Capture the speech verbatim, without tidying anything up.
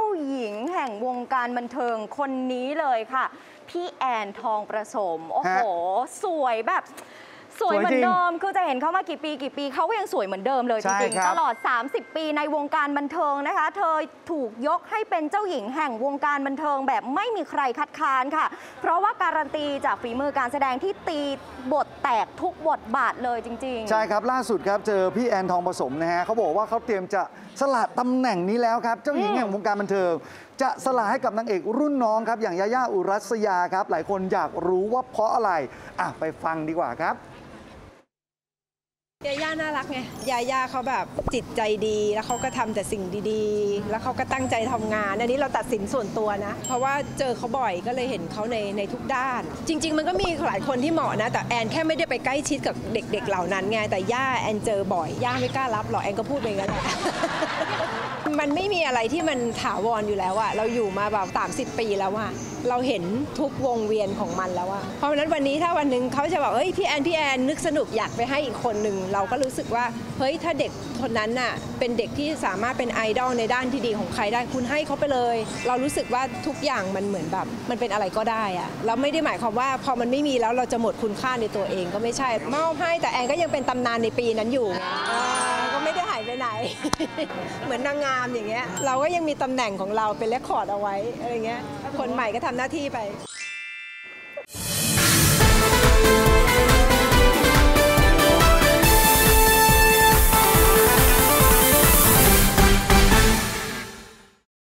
หญิงแห่งวงการบันเทิงคนนี้เลยค่ะพี่แอนทองประสมโอ้โหสวยแบบสวยเหมือนเดิมคือจะเห็นเขามากี่ปีกี่ปีเขาก็ยังสวยเหมือนเดิมเลยจริงๆตลอดสามสิบปีในวงการบันเทิงนะคะเธอถูกยกให้เป็นเจ้าหญิงแห่งวงการบันเทิงแบบไม่มีใครคัดค้านค่ะเพราะว่าการันตีจากฝีมือการแสดงที่ตีบทแตกทุกบทบาทเลยจริงๆใช่ครับล่าสุดครับเจอพี่แอนทองผสมนะฮะเขาบอกว่าเขาเตรียมจะสละตำแหน่งนี้แล้วครับเจ้าหญิงแห่งวงการบันเทิงจะสละให้กับนางเอกรุ่นน้องครับอย่างยาย่าอุรัสยาครับหลายคนอยากรู้ว่าเพราะอะไรอ่ะไปฟังดีกว่าครับยาย่าน่ารักไงยาย่าเขาแบบจิตใจดีแล้วเขาก็ทำแต่สิ่งดีๆแล้วเขาก็ตั้งใจทำงานอันนี้เราตัดสินส่วนตัวนะเพราะว่าเจอเขาบ่อยก็เลยเห็นเขาในในทุกด้านจริงๆมันก็มีหลายคนที่เหมาะนะแต่แอนแค่ไม่ได้ไปใกล้ชิดกับเด็กๆเหล่านั้นไงแต่ย่าแอนเจอบ่อยย่าไม่กล้ารับหรอกแอนก็พูดไปงั้นแหละมันไม่มีอะไรที่มันถาวรอยู่แล้วอะเราอยู่มาแบบสามสิบปีแล้วอะเราเห็นทุกวงเวียนของมันแล้วอะเพราะฉะนั้นวันนี้ถ้าวันหนึ่งเขาจะบอกเฮ้ยพี่แอนพี่แอนนึกสนุกอยากไปให้อีกคนหนึ่งเราก็รู้สึกว่าเฮ้ยถ้าเด็กคนนั้นน่ะเป็นเด็กที่สามารถเป็นไอดอลในด้านที่ดีของใครได้คุณให้เขาไปเลยเรารู้สึกว่าทุกอย่างมันเหมือนแบบมันเป็นอะไรก็ได้อะเราไม่ได้หมายความว่าพอมันไม่มีแล้วเราจะหมดคุณค่าในตัวเองก็ไม่ใช่มอบให้แต่แอนก็ยังเป็นตำนานในปีนั้นอยู่ก็ไม่ได้หายไปไหน เหมือนนางงามอย่างเงี้ยเราก็ยังมีตำแหน่งของเราเป็นเรคคอร์ดเอาไว้อะไรเงี้ยคนใหม่ก็ทำหน้าที่ไป